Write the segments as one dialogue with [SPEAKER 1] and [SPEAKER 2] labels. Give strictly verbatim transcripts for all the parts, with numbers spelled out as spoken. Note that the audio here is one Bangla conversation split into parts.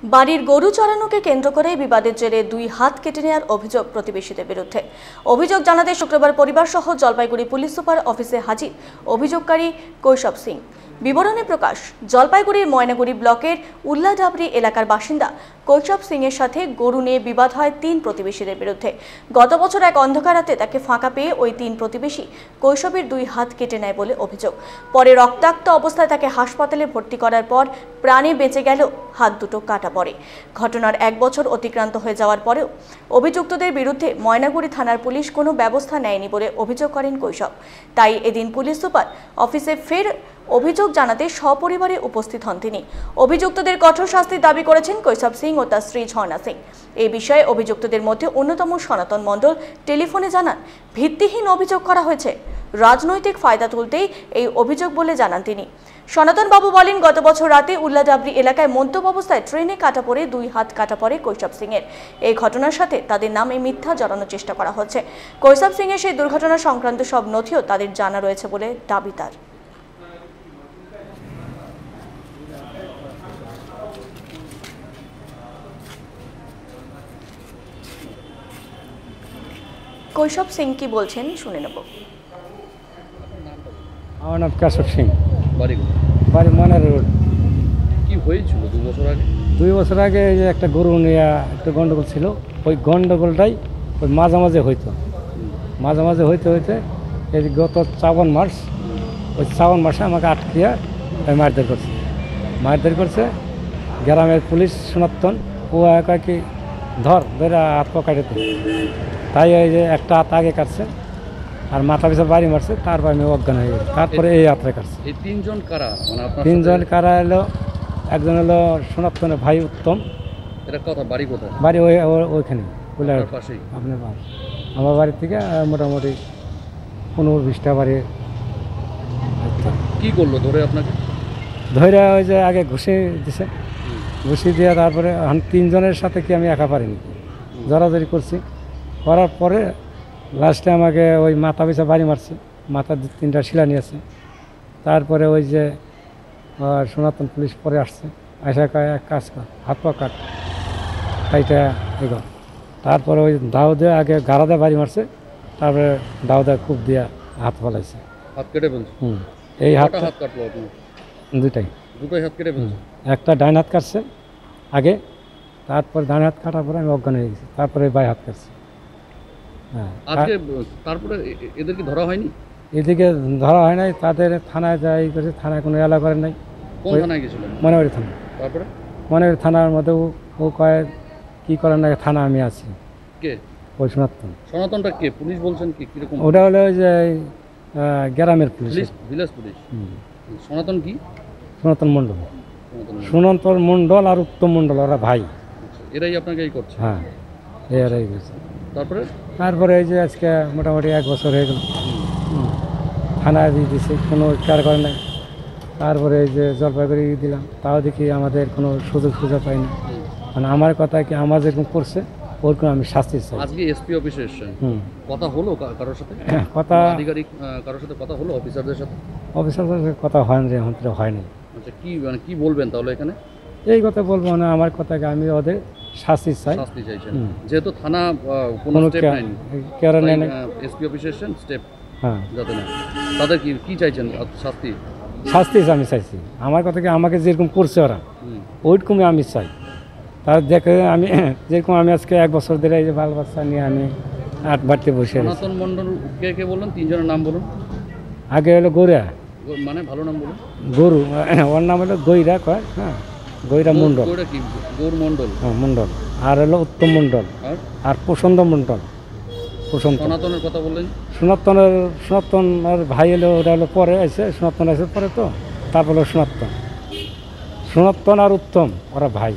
[SPEAKER 1] বাড়ির গরু চড়ানোকে কেন্দ্র করে বিবাদের জেরে দুই হাত কেটে নেওয়ার অভিযোগ প্রতিবেশীদের বিরুদ্ধে। অভিযোগ জানাতে শুক্রবার পরিবার সহ জলপাইগুড়ি পুলিশ সুপার অফিসে হাজির অভিযোগকারী কৈশব সিং। বিবরণে প্রকাশ, জলপাইগুড়ির ময়নাগুড়ি ব্লকের উল্লাডাবরি এলাকার বাসিন্দা কৈশব সিং এর সাথে গরু নিয়ে বিবাদ হয় তিন প্রতিবেশীদের বিরুদ্ধে। গত বছর এক অন্ধকার রাতে তাকে ফাঁকা পেয়ে ওই তিন প্রতিবেশী কৈশবের দুই হাত কেটে নেয় বলে অভিযোগ। পরে রক্তাক্ত অবস্থায় তাকে হাসপাতালে ভর্তি করার পর প্রাণে বেঁচে গেল, হাত দুটো কাটা পড়ে। ঘটনার এক বছর অতিক্রান্ত হয়ে যাওয়ার পরেও অভিযুক্তদের বিরুদ্ধে ময়নাগুড়ি থানার পুলিশ কোনো ব্যবস্থা নেয়নি বলে অভিযোগ করেন কৈশব। তাই এদিন পুলিশ সুপার অফিসে ফের অভিযোগ জানাতে সপরিবারে উপস্থিত হন তিনি। অভিযুক্তদের কঠোর শাস্তির দাবি করেছেন কৈশব সিং ও তার স্ত্রী ঝর্ণা সিং। এই বিষয়ে অভিযুক্তদের মধ্যে অন্যতম সনাতন মণ্ডল টেলিফোনে জানান, ভিত্তিহীন অভিযোগ করা হয়েছে, রাজনৈতিক ফায়দা তুলতেই এই অভিযোগ বলে জানান তিনি। সনাতন বাবু বলেন, গত বছর রাতে উল্লাডাবরি এলাকায় মন্তব্য অবস্থায় ট্রেনে কাটা পড়ে দুই হাত কাটা পড়ে কৈশব সিং এর। এই ঘটনার সাথে তাদের নামে মিথ্যা জড়ানোর চেষ্টা করা হচ্ছে। কৈশব সিং এর সেই দুর্ঘটনা সংক্রান্ত সব নথিও তাদের জানা রয়েছে বলে দাবি তার। কৈশব সিং কি বলছেন শুনে নেব।
[SPEAKER 2] আমার নাম কৈশব সিং,
[SPEAKER 3] বাড়ি
[SPEAKER 2] বাড়ি মনের রোড।
[SPEAKER 3] কি হয়েছিল দু বছর আগে?
[SPEAKER 2] দুই বছর আগে যে একটা গরু নিয়ে একটা গন্ডগোল ছিল, ওই গন্ডগোলটাই ওই মাঝে মাঝে হইতো মাঝে মাঝে হইতে হইতে এই গত শ্রাবণ মাস, ওই শ্রাবণ মাসে আমাকে আটকিয়ে ওই মারধর করছে মারধর করছে গ্রামের পুলিশ সনাতন, ও একা কি ধর ধরে হাত পা কাটে। তাই ওই যে একটা হাত আগে কাটছে আর মাথা পিছনে বাড়ি মারছে, তারপর আমি অজ্ঞান হয়ে গেছি। তারপরে এই হাতটা কাটছে।
[SPEAKER 3] এই তিনজন কারা? মানে আপনার
[SPEAKER 2] তিনজন কারা এলো, একজন হলো সনাতনের ভাই উত্তম।
[SPEAKER 3] এটা কথা বাড়ি কোথায়?
[SPEAKER 2] বাড়ি ওই ওইখানে
[SPEAKER 3] পাশেই
[SPEAKER 2] আপনার বাড়ি। আমার বাড়ি থেকে মোটামুটি পনেরো বিশটা বাড়ি।
[SPEAKER 3] কি করলো ধরে আপনাকে?
[SPEAKER 2] ধরে ওই যে আগে ঘুষে দিছে, ঘুষি দিয়ে তারপরে তিনজনের সাথে কি আমি একা পারিনি, জড়াজড়ি করছি। করার পরে লাস্টে আমাকে ওই মাথা পিছা বাড়ি মারছে, মাথা দু তিনটা শিলা নিয়েছে। তারপরে ওই যে সনাতন পুলিশ পরে আসছে, আসা কয় এক কাজ কর, হাত পা কাট, তাইটা এগো। তারপরে ওই দাও দিয়ে আগে গাড়া দিয়ে বাড়ি মারছে, তারপরে দাও দিয়ে খুব দিয়ে হাত ফলাইছে।
[SPEAKER 3] হাত কেটে ফেলছে?
[SPEAKER 2] হুম, এই হাত
[SPEAKER 3] হাত কাটলো আপনার?
[SPEAKER 2] দুটাই,
[SPEAKER 3] দুটোই হাত কেটে ফেলছে।
[SPEAKER 2] একটা ডাইন হাত কাটছে আগে, তারপরে ডান হাত কাটার পরে আমি অজ্ঞান হয়ে গেছি, তারপরে বাই হাত কাটছে। হ্যাঁ,
[SPEAKER 3] আজকে তারপরে এদের কি ধরা হয়নি?
[SPEAKER 2] এদিকে ধরা হয় নাই, তাদের থানায় যাই করেছে, থানায় কোনো এলা করে নাই।
[SPEAKER 3] কোন থানায় গেছিলেন?
[SPEAKER 2] মনেবাড়ি থানা।
[SPEAKER 3] তারপরে
[SPEAKER 2] মনেবাড়ি থানার মধ্যে ও কয় কী করার না, থানা আমি আছি।
[SPEAKER 3] কে
[SPEAKER 2] ওই সনাতন?
[SPEAKER 3] সনাতনটা কে? পুলিশ বলছেন কি? কিরকম?
[SPEAKER 2] ওটা হলো ওই যে গ্রামের পুলিশ,
[SPEAKER 3] ভিলেজ পুলিশ। সনাতন কি?
[SPEAKER 2] সনাতন মণ্ডল। সনাতন মণ্ডল আর উত্তম মণ্ডল, ওরা ভাই।
[SPEAKER 3] এরাই আপনাকে এই করছে?
[SPEAKER 2] হ্যাঁ, এরাই করছে।
[SPEAKER 3] তারপরে
[SPEAKER 2] তারপরে এই যে আজকে মোটামুটি এক বছর হয়ে গেল, থানায় দিয়ে দিছে, কোনো কার করে নাই। তারপরে এই যে জলপাইগুড়ি দিলাম, তাও দেখি আমাদের কোনো সুযোগ সুযোগ পাইনি। মানে আমার কথা কি, আমার যেরকম করছে ওরকম আমি শাস্তি চাই।
[SPEAKER 3] আজকে এসপি অফিসে এসেছেন,
[SPEAKER 2] হুম,
[SPEAKER 3] কথা হলো কারোর সাথে?
[SPEAKER 2] কথা
[SPEAKER 3] আধিকারিক কারোর সাথে কথা হলো? অফিসারদের সাথে?
[SPEAKER 2] অফিসারদের সাথে কথা হয়নি, এখন তো হয়নি।
[SPEAKER 3] আচ্ছা, কি মানে কি বলবেন তাহলে এখানে?
[SPEAKER 2] এই কথা বলবো না, আমার কথাকে আমি ওদের শাস্তি চাই।
[SPEAKER 3] শাস্তি চাইছেন যেহেতু থানা কোনো
[SPEAKER 2] কোনো
[SPEAKER 3] স্টেপ নেয়নি,
[SPEAKER 2] কেয়ার নেয় না।
[SPEAKER 3] এসপি অফিসে এসেছেন স্টেপ
[SPEAKER 2] হ্যাঁ,
[SPEAKER 3] যাতে না, তাদের কি কি চাইছেন? শাস্তি
[SPEAKER 2] শাস্তি আমি চাইছি। আমার কথাকে আমাকে যেরকম করছে ওরা, ওইরকমই আমি চাই। তার দেখে আমি যেরকম আমি আজকে এক বছর ধরে এই যে বাল বাচ্চা নিয়ে আমি আট বাড়তে বসে।
[SPEAKER 3] সনাতন মণ্ডল কে কে বললেন? তিনজনের নাম বলুন।
[SPEAKER 2] আগে হলো গৌরা,
[SPEAKER 3] মানে ভালো নাম বলুন।
[SPEAKER 2] গরু, ওর নাম হলো গৈরা কয়। হ্যাঁ, গৈরা মণ্ডল।
[SPEAKER 3] গৌরা কি? গৌর মণ্ডল।
[SPEAKER 2] হ্যাঁ, মণ্ডল। আর হলো উত্তম মণ্ডল, আর প্রসন্ন মণ্ডল। প্রসন্ন।
[SPEAKER 3] সনাতনের কথা বললেন?
[SPEAKER 2] সনাতনের সনাতনের ভাই এলো, ওটা হলো পরে আছে, সনাতন আছে পরে, তো তারপর হলো সনাতন। সনাতন আর উত্তম ওরা ভাই।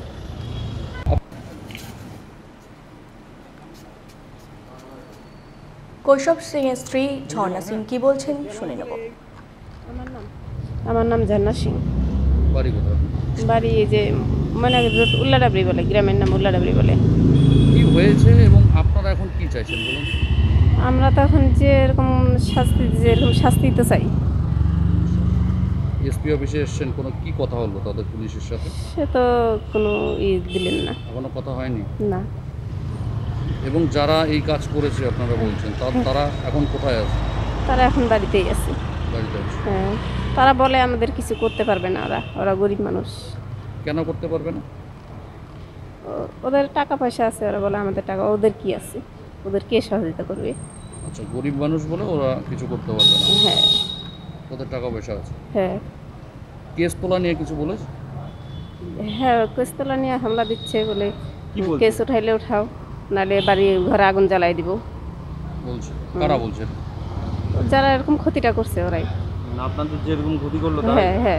[SPEAKER 1] কৈশব সিং এর স্ত্রী ঝর্ণা সিং কি বলছেন শুনে নেব।
[SPEAKER 4] আমার নাম আমার নাম ঝর্ণা সিং।
[SPEAKER 3] বাড়ি কোথায়?
[SPEAKER 4] বাড়ি এই যে মানে উল্লাডাবরি বলে, গ্রামের নাম উল্লাডাবরি বলে।
[SPEAKER 3] কি হয়েছে এবং আপনারা এখন কি চাইছেন বলুন?
[SPEAKER 4] আমরা তো এখন যে এরকম শাস্তি, যে এরকম শাস্তি তো চাই।
[SPEAKER 3] এসপি অফিসে এসছেন, কোনো কি কথা হলো তাদের পুলিশের সাথে?
[SPEAKER 4] সে তো কোনো ই দিলেন না।
[SPEAKER 3] এখনো কথা হয়নি?
[SPEAKER 4] না,
[SPEAKER 3] এবং যারা এই কাজ করেছে আপনারা বলছেন, তা- তারা এখন কোথায় আছে?
[SPEAKER 4] তারা এখন বাড়িতেই আছে।
[SPEAKER 3] বাড়িতে আছে।
[SPEAKER 4] হ্যাঁ, তারা বলে আমাদের কিছু করতে পারবে না, ওরা ওরা গরিব মানুষ।
[SPEAKER 3] কেন করতে পারবে না?
[SPEAKER 4] ও- ওদের টাকা পয়সা আছে, ওরা বলে আমাদের টাকা, ওদের কি আছে, ওদের কে সহযোগিতা করবে?
[SPEAKER 3] আচ্ছা, গরিব মানুষ বলে ওরা কিছু করতে পারবে না,
[SPEAKER 4] হ্যাঁ
[SPEAKER 3] ওদের টাকা পয়সা আছে।
[SPEAKER 4] হ্যাঁ
[SPEAKER 3] কেস তোলা নিয়ে কিছু বলেছে?
[SPEAKER 4] হ্যাঁ, কেসতলা নিয়ে হামলা দিচ্ছে বলে, কেস উঠাইলে উঠাও, নাহলে বাড়ি ঘরে আগুন জ্বালাই দিব।
[SPEAKER 3] বলছে কারা বলছে?
[SPEAKER 4] যারা এরকম ক্ষতিটা করছে ওরাই।
[SPEAKER 5] না, আপনাদের যেরকম ক্ষতি করলো
[SPEAKER 4] হ্যাঁ হ্যাঁ।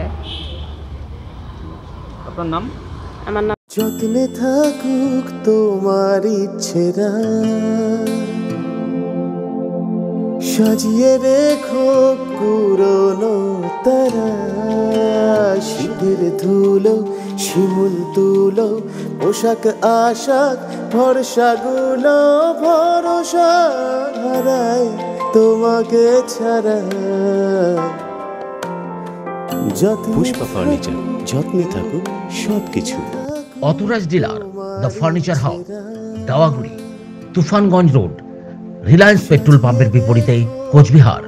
[SPEAKER 5] আপনার নাম?
[SPEAKER 4] আমার নাম
[SPEAKER 6] যত্নে থাকুক তোমার ইচ্ছেরা, সাজিয়ে রেখো পুরনো তারা, শীতের ধুলো শিমুল তুলো, পোশাক আশাক ভরসাগুলো ভরসা হারায় তোমাকে ছাড়া। পুষ্পা ফার্নিচার, যত্নে থাকুক সবকিছু।
[SPEAKER 7] Authorise dealer the furniture house, Dawaguri, Tufanganj road, Reliance petrol পাম্পের বিপরীতে, কোচবিহার।